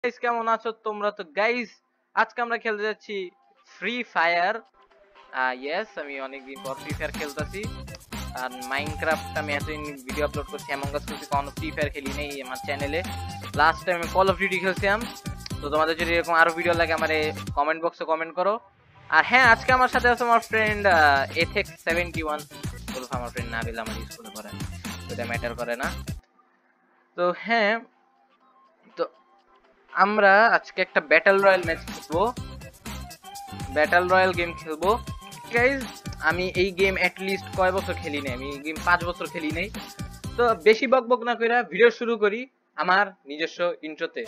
Guys কেমন আছো তোমরা? তো গাইস আজকে আমরা খেলতে যাচ্ছি ফ্রি ফায়ার। ইয়েস, আমি অনেকদিন পর ফ্রি ফায়ার খেলতেছি। আর মাইনক্রাফট আমি এতদিন ভিডিও আপলোড করছি, অ্যামং আস করছি, কোনো ফ্রি ফায়ার খেলি নেই আমার চ্যানেলে। লাস্ট টাইম আমি কল অফ ডিউটি খেলছিলাম। তো তোমাদের যদি এরকম আরো ভিডিও লাগে আমার কমেন্ট বক্সে কমেন্ট করো। আর হ্যাঁ, আজকে আমার সাথে আছে আমার ফ্রেন্ড এথেক্স71, বলবো আমার ফ্রেন্ড নাবিল, আমার স্কুলে পড়ে, সেটা ম্যাটার করে না। তো হ্যাঁ, তো আমরা আজকে একটা ব্যাটল রয়্যাল ম্যাচ খেলবো, ব্যাটল রয়্যাল গেম খেলবো গাইজ। আমি এই গেম অ্যাটলিস্ট কয় বছর খেলি নাই, আমি এই গেম 5 বছর খেলি নাই। তো বেশি বকবক না কইরা ভিডিও শুরু করি আমার নিজস্ব ইন্ট্রোতে।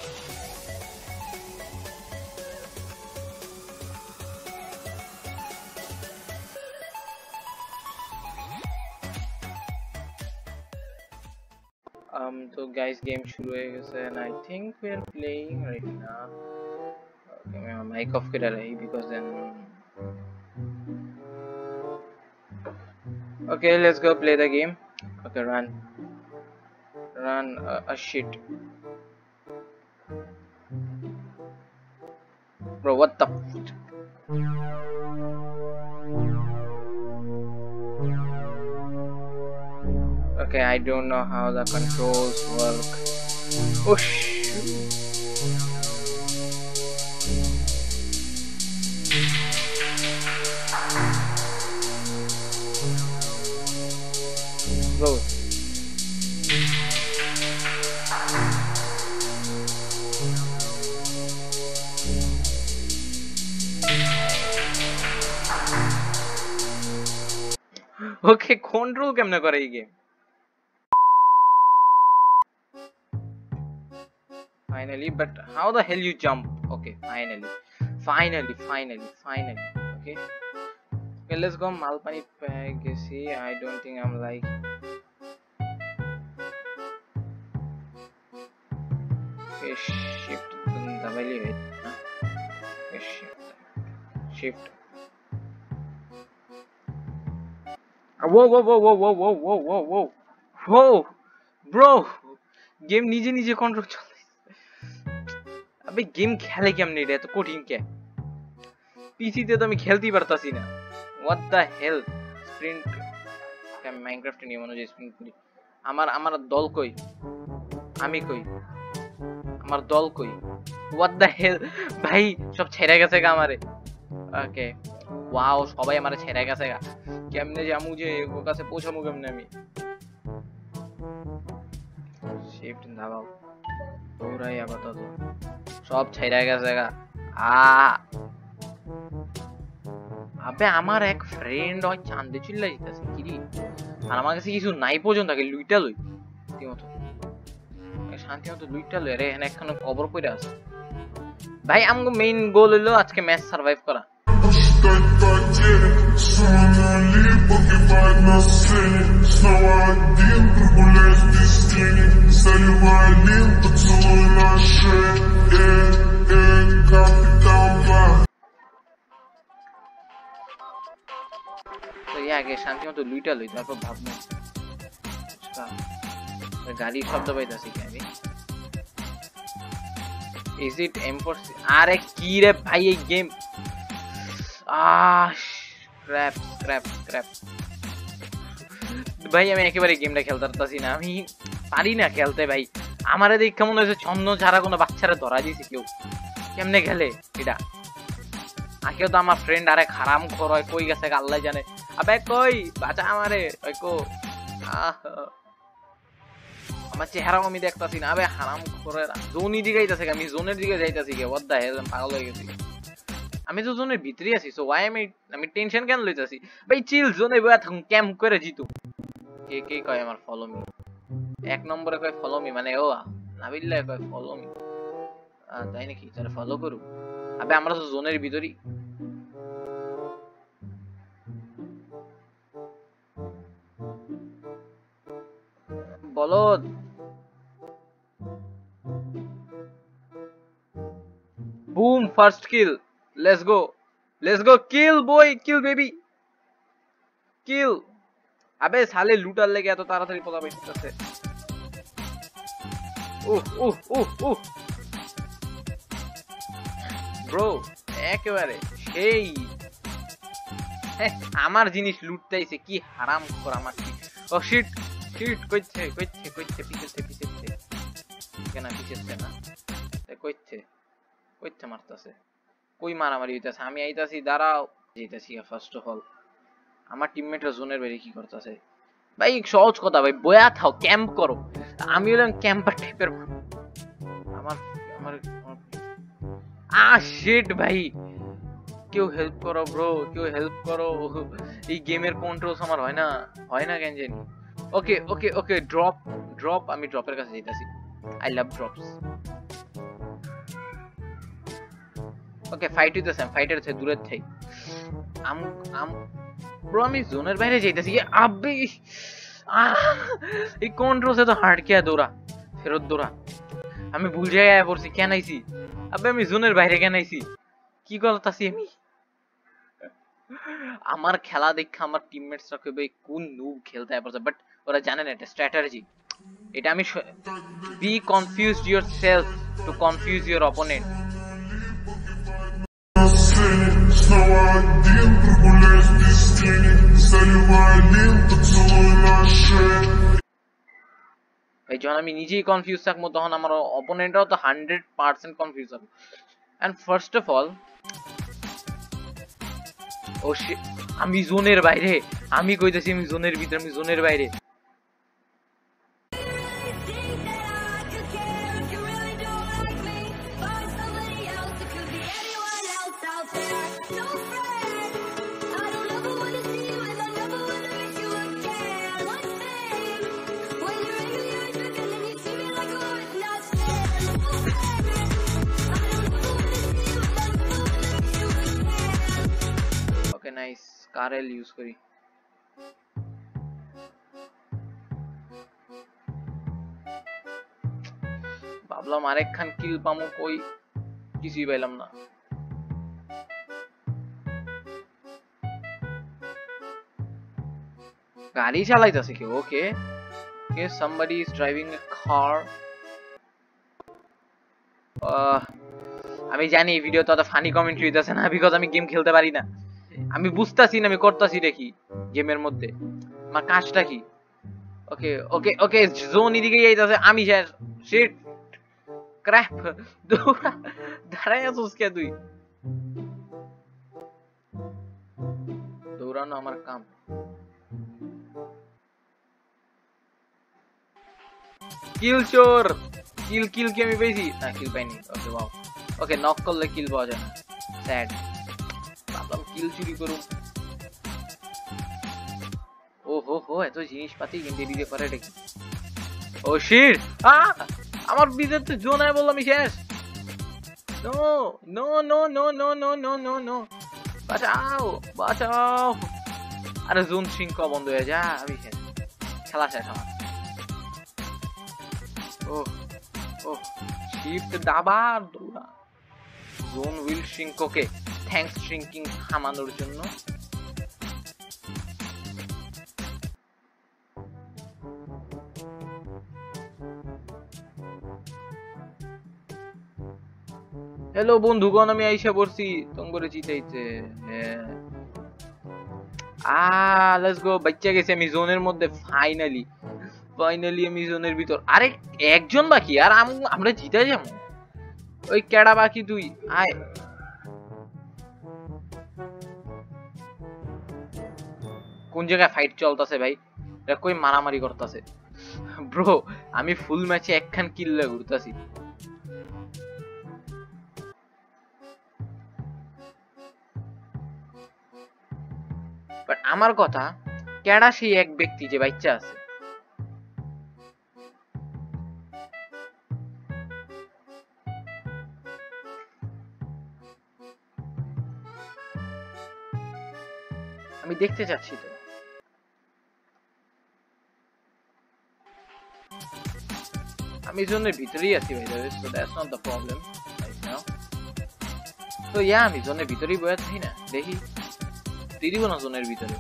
তো গাইজ গেম শুরু হয়ে গেছে and I think we are playing right now. Okay, আমি আমার মাইক অফ করে রাখি because then okay, let's go play the game. Okay, run shit bro, what the okay, I don't know how the controls work. Oh shoot. Go. Okay, control কেমনে করে এই game? Finally, but how the hell you jump? Okay, finally. Okay, let's go. Malpani gesi. I don't think I'm like. Okay, shift dabali hai. Okay, shift. Whoa, bro, game নিজে control চলে। আবে game খেলে কেমনে, এটা এত কঠিন কে? পিসিতে তো আমি খেলতেই পারতাছি না। What the hell? স্প্রিন্ট, আমি মাইনক্রাফটে নিয়ে মনে হয় স্প্রিন্ট করি। আমার দল কই? আমি কই? আমার দল কই? হোয়াট দ্য হেল ভাই, সব ছেড়ে গেছে গা আমারে। ওকে, ওয়াও, সবাই আমারে ছেড়ে গেছে গা। কেমনে যামু, যে ওর কাছে পৌঁছামু কেমনে আমি? শিফট দাবাও, দৌড়াই আপাতত, সব ছেড়ে গেছে গা। আবে আমার এক ফ্রেন্ড ওই চান্দে চিল্লা যেতেছে কিরি, আর আমার কাছে কিছু নাই পর্যন্ত আগে লুইটা লই রীতিমতো, শান্তি মতো লুইটা লই। আরে এখানে একখানে কবর পড়ে আছে ভাই। আমগো মেইন গোল হলো আজকে ম্যাচ সার্ভাইভ করা। আগে শান্তি মতো লুইটা লই, তারপর ভাববো। গাড়ির শব্দ পাইতাছি কি আমি? Is it M4? আরে কি রে ভাই এই গেম, স্ক্র্যাপ ভাই। আমি একেবারে গেমটা খেলতে পারতাছি না, আমি পারি না খেলতে ভাই। আমারে দেখ কেমন হয়েছে, ছন্ন ছাড়া কোনো বাচ্চারা ধরা দিয়েছে কেউ, কেমনে খেলে এটা? আর কেউ তো আমার ফ্রেন্ড আরে খারাম খরয় কই গেছে আল্লাহ জানে। আবে কই বাঁচা আমারে, ওই কো আমার চেহারাও আমি দেখতাছি না। আবে হারাম খোরের জোনই দিকে যাইতাছে, আমি জোনের দিকে যাইতাছি কে? হোয়াট দ্য হেল, পাগল হয়ে গেছি। আমি তো জোনের ভিতরে আছি, সো ওয়াই আমি টেনশন কেন লইতাছি ভাই? চিল, জোনে বয়া থাকুন, ক্যাম্প করে জিতু। কে কয় আমার ফলো মি? এক নম্বরে কয় ফলো মি, মানে ও নাবিল্লাহ কয় ফলো মি। তাই নাকি? তাহলে ফলো করু। আবে আমরা তো জোনের ভিতরই। বলদ, boom, first kill, let's go, kill boy, kill baby, kill. আবে সালে লুটার লেগে এত তাড়াতাড়ি পদা পাইতেছে। ব্রো একেবারে সেই আমার জিনিস লুটতেইছে কি হারাম কর আমার ও শিট শিট কইছে কইছে কইছে পিছতে কেন পিছতে না কইছে কইতে মারতাছে কই মারামারি হইতাছে আমি আইতাছি দাঁড়াও যাইতাছি ফার্স্ট অফ অল আমার টিমমেটরা জোনের বাইরে কি করতেছে ভাই সহজ কথা ভাই বয়া থাও ক্যাম্প করো আমি হলাম ক্যাম্পার টাইপের আমার আমার শিট ভাই কেউ হেল্প করো ব্রো কেউ হেল্প করো এই গেমের কন্ট্রোলস আমার হয় না কেন জানি ওকে ওকে ওকে ড্রপ আমি ড্রপের কাছে যাইতাছি I love drops okay fight হইতেছে ফাইটার থেকে দূরে থাই ব্রো আমি জোনের বাইরে যাইতাছি আবে এই কন্ট্রোলসে তো হার্ট কিয়া দৌড়া ফেরত দৌড়া আমি ভুল জায়গায় পড়ছি কেন আইছি আবে আমি জোনের বাইরে কেন আইছি কি করতাছি আমি আমার খেলা দেখে আমার টিমমেটসরা কইবে কোন নুব খেলতে পারছে বাট ওরা জানে না এটা স্ট্র্যাটেজি এটা আমি be confused yourself to confuse your opponent এই যখন আমি নিজেই কনফিউজ থাকবো তখন আমার অপোনেন্টরাও তো 100% কনফিউজ হবে and first of all oh shit আমি জোনের বাইরে আমি কইতাছি আমি জোনের ভিতরে আমি জোনের বাইরে নাইস কারেল ইউজ করি ভাবলাম আরেকখান কিল পামো কই কিছুই পাইলাম না গাড়ি চালাইতাছে কেউ ওকে ওকে somebody is driving a car আমি জানি ভিডিও তো ফানি কমেন্ট্রি হইতাছে না বিকজ আমি গেম খেলতে পারি না আমি বুঝতাছি না আমি করতাছি দেখি গেমের মধ্যে আমার কাজটা কি ওকে ওকে ওকে জোন এদিকে যাইতাছে আমি শেষ শিট ক্র্যাপ দাঁড়ায় আছিস কে তুই দৌড়ানো আমার কাম কিল চোর কিল কি আমি পেয়েছি না কিল পাইনি ওকে ওয়াও ওকে নক করলে কিল পাওয়া যায় না স্যাড ভাবলাম কিল চুরি করুন ও হো এত জিনিসপাতি কিন্তু এদিকে করে এটা কি ও শিট আমার ভিতরে তো জোন আয় বললাম আমি শেষ no no no no no no no no no বাঁচাও বাঁচাও আরে জোন শৃঙ্খলা বন্ধ হয়ে যা আমি শেষ খেলা শেষ আমার ও ও শিফট দাবার দৌড়া zone will shrink okay thanks shrinking থামানোর জন্য হ্যালো বন্ধুগণ আমি আইসা পড়ছি তোমারে জিতাইতে লেটস গো বাচ্চা গেছে আমি জোনের মধ্যে ফাইনালি আমি জোনের ভিতর আরে একজন বাকি আর আমরা জিতে যাবো ওই কেডা বাকি তুই আয় কোন জায়গায় ফাইট চলতেছে ভাই এটা কই মারামারি করতেছে ব্রো আমি ফুল ম্যাচে একখান কিল লয়ে ঘুরতাছি বাট আমার কথা কেডা সেই এক ব্যক্তি যে বাচ্চা আছে আমি দেখতে চাচ্ছি তো আমি জোনের ভিতরেই আছি ভাই so that's not the problem right now তো আমি জোনের ভিতরেই বসে আছি না দেখি দিব না জোনের ভিতরে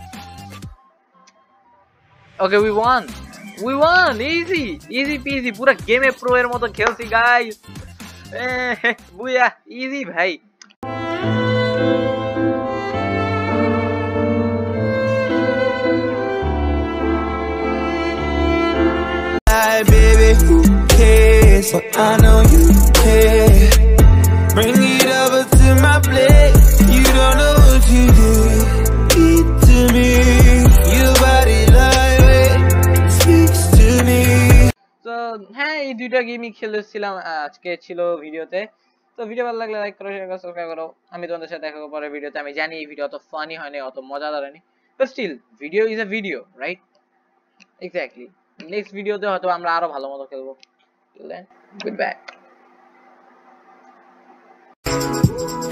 okay we won easy peasy পুরো গেমে প্রো এর মতো খেলছি গাইস বুয়া ইজি ভাই Hi baby, who cares? But I know you care. Bring it over to my plate. You don't know what you did to me. Your body language speaks to me. তো হ্যাঁ, এই দুইটা গেমই খেলেছিলাম আজকে ছিল ভিডিওতে। তো ভিডিও ভালো লাগলে লাইক করো, শেয়ার করো, সাবস্ক্রাইব করো। আমি তোমাদের সাথে দেখা করব পরের ভিডিওতে। আমি জানি এই ভিডিও অত ফানি হয়নি, অত মজাদার হয়নি, but still video is a video, right? Exactly. Next ভিডিওতে হয়তো আমরা আরো ভালো মতো খেলবো। Till then, good by.